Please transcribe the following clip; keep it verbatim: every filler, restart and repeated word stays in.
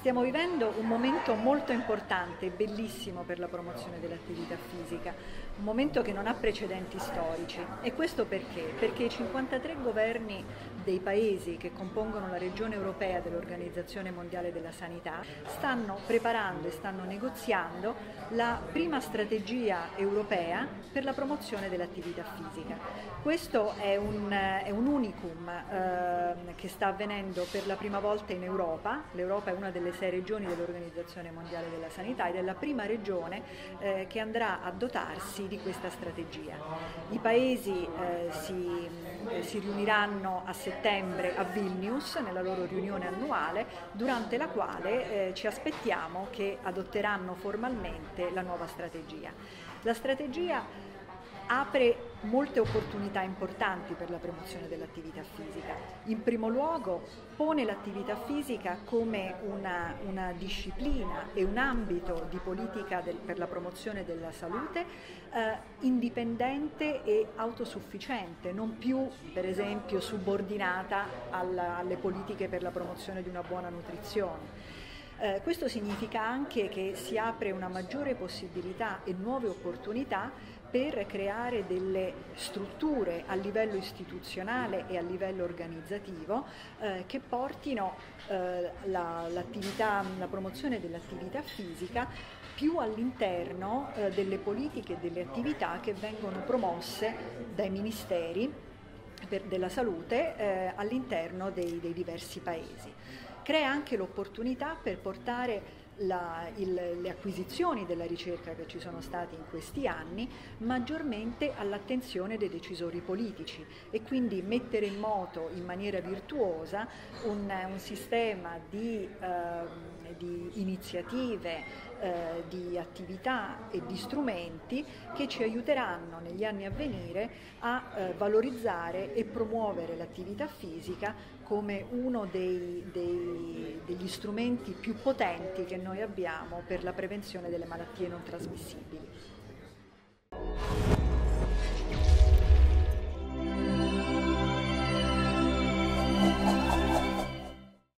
Stiamo vivendo un momento molto importante e bellissimo per la promozione dell'attività fisica, un momento che non ha precedenti storici. E questo perché? Perché i cinquantatré governi dei paesi che compongono la regione europea dell'Organizzazione Mondiale della Sanità stanno preparando e stanno negoziando la prima strategia europea per la promozione dell'attività fisica. Questo è un, è un unicum eh, che sta avvenendo per la prima volta in Europa. L'Europa è una delle sei regioni dell'Organizzazione Mondiale della Sanità ed è la prima regione eh, che andrà a dotarsi di questa strategia. I paesi eh, si, eh, si riuniranno a settembre a Vilnius nella loro riunione annuale, durante la quale eh, ci aspettiamo che adotteranno formalmente la nuova strategia. La strategia apre molte opportunità importanti per la promozione dell'attività fisica. In primo luogo pone l'attività fisica come una, una disciplina e un ambito di politica del, per la promozione della salute eh, indipendente e autosufficiente, non più per esempio subordinata alla, alle politiche per la promozione di una buona nutrizione. Eh, questo significa anche che si apre una maggiore possibilità e nuove opportunità per creare delle strutture a livello istituzionale e a livello organizzativo eh, che portino eh, la, l'attività, la promozione dell'attività fisica più all'interno eh, delle politiche e delle attività che vengono promosse dai ministeri per, della salute eh, all'interno dei, dei diversi paesi. Crea anche l'opportunità per portare La, il, le acquisizioni della ricerca che ci sono state in questi anni maggiormente all'attenzione dei decisori politici e quindi mettere in moto in maniera virtuosa un, un sistema di, eh, di iniziative, eh, di attività e di strumenti che ci aiuteranno negli anni a venire a eh, valorizzare e promuovere l'attività fisica come uno dei, dei, degli strumenti più potenti che noi abbiamo per la prevenzione delle malattie non trasmissibili.